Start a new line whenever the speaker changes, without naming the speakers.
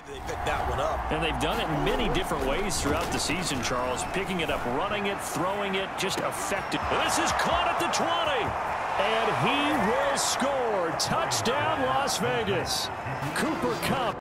They picked that one up.
And they've done it in many different ways throughout the season, Charles. Picking it up, running it, throwing it, just effective. This is caught at the 20. And he will score. Touchdown, Las Vegas. Cooper Kupp